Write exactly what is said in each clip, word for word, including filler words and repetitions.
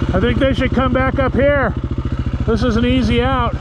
I think they should come back up here. This is an easy out.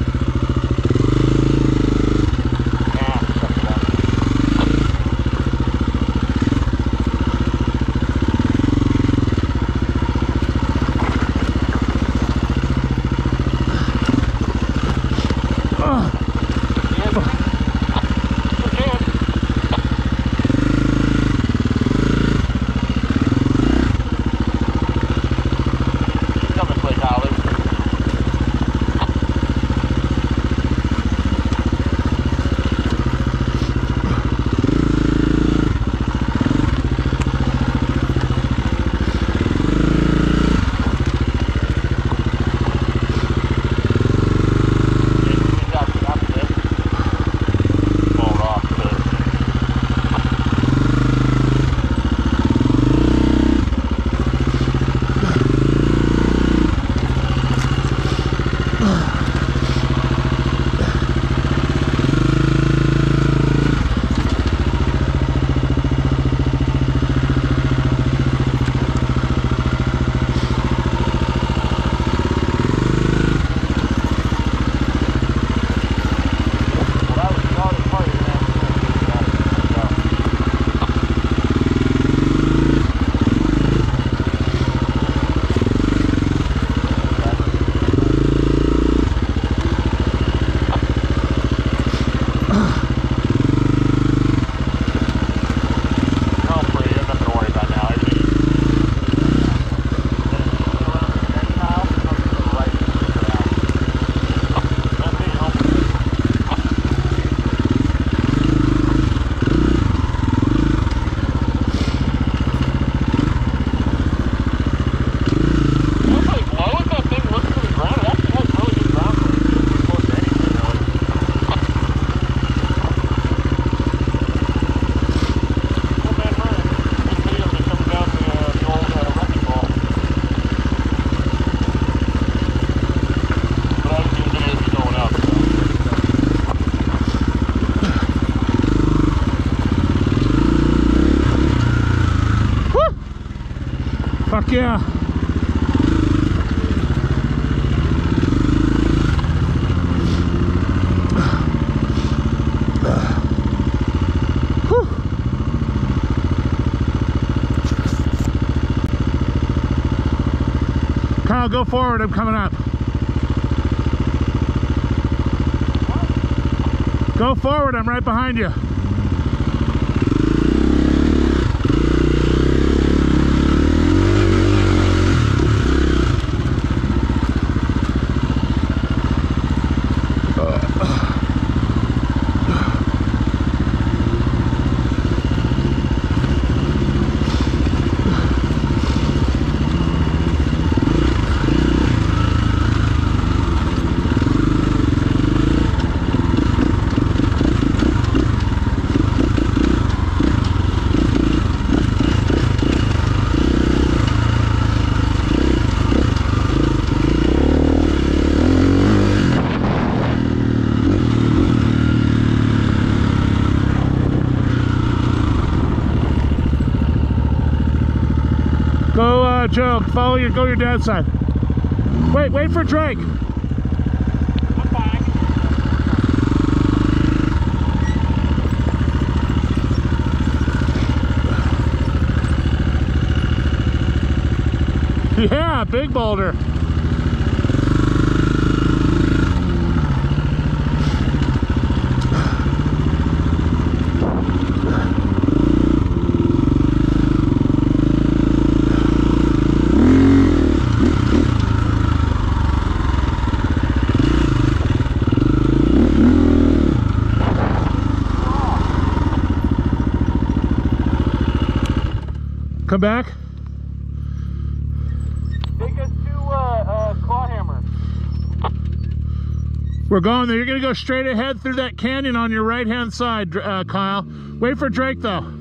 Fuck yeah. Whew. Kyle, go forward, I'm coming up. Go forward, I'm right behind you. Go, uh, Joe, follow your, go your dad's side. Wait, wait for Drake. I'm fine. Yeah, big boulder. Come back. Take us to uh, uh, Clawhammer. We're going there. You're going to go straight ahead through that canyon on your right hand side, uh, Kyle. Wait for Drake though.